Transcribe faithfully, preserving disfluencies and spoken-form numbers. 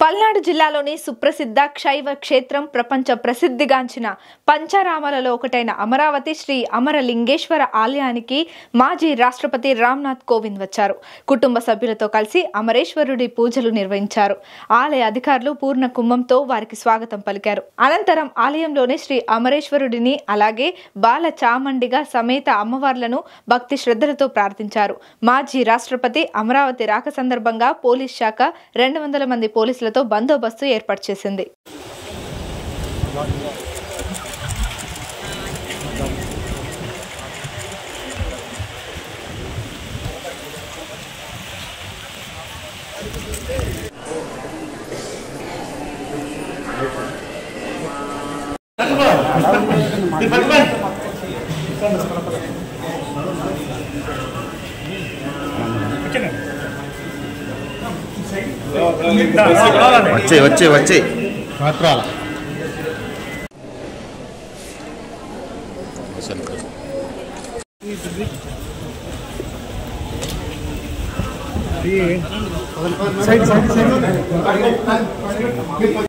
పల్నాడు జిల్లాలోని సుప్రసిద్ధ శైవ క్షేత్రం ప్రపంచ ప్రసిద్ధిగాంచిన పంచారామాలలో ఒకటైన అమరావతి శ్రీ అమరలింగేశ్వర ఆలయానికి మాజీ రాష్ట్రపతి రామ్నాథ్ కోవింద్ వచ్చారు. కుటుంబ సభ్యులతో కలిసి అమరేశ్వరుడి పూజలు నిర్వహించారు. ఆలయ అధికారులు పూర్ణ కుంభంతో వారికి స్వాగతం పలికారు. అనంతరం ఆలయంలోని శ్రీ అమరేశ్వరుడిని అలాగే బాల చామండిగా సమేత అమ్మవార్లను భక్తి శ్రద్ధలతో ప్రార్థించారు. మాజీ రాష్ట్రపతి అమరావతి రాక సందర్భంగా పోలీస్ శాఖ రెండు వందల మంది పోలీసులతో బందోబస్తు ఏర్పాటు చేసింది. వచ్చే వచ్చే వచ్చే మాత్రాల సైడ్ సైడ్ సైడ్